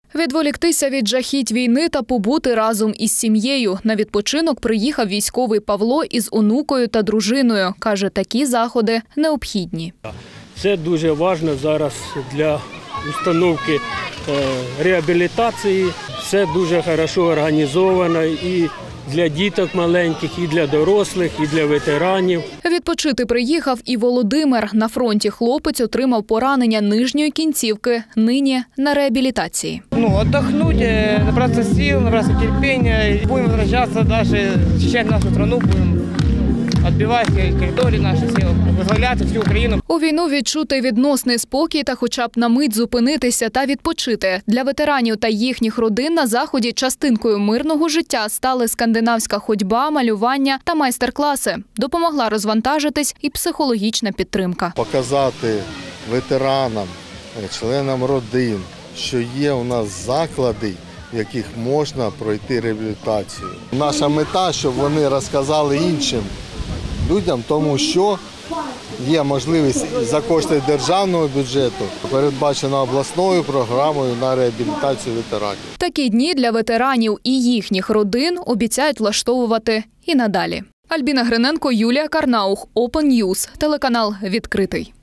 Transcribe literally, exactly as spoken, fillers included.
Відволіктися від жахіть війни та побути разом із сім'єю. На відпочинок приїхав військовий Павло із онукою та дружиною. Каже, такі заходи необхідні. Це дуже важливо зараз для установки реабілітації. Все дуже добре організовано і для діток маленьких, і для дорослих, і для ветеранів. Відпочити приїхав і Володимир. На фронті хлопець отримав поранення нижньої кінцівки. Нині на реабілітації. Ну, відпочити, набратися сил, набратися терпіння. Будемо повертатися, навіть захищати нашу країну, будемо відбивати території наші сили, визволяти всю Україну. У війну відчути відносний спокій та хоча б на мить зупинитися та відпочити. Для ветеранів та їхніх родин на заході частинкою мирного життя стали скандинавська ходьба, малювання та майстер-класи. Допомогла розвантажитись і психологічна підтримка. Показати ветеранам, членам родин, що є у нас заклади, в яких можна пройти реабілітацію. Наша мета, щоб вони розказали іншим людям, тому що є можливість за кошти державного бюджету, передбачено обласною програмою на реабілітацію ветеранів. Такі дні для ветеранів і їхніх родин обіцяють влаштовувати і надалі. Альбіна Гриненко, Юлія Карнаух, Open News, телеканал «Відкритий».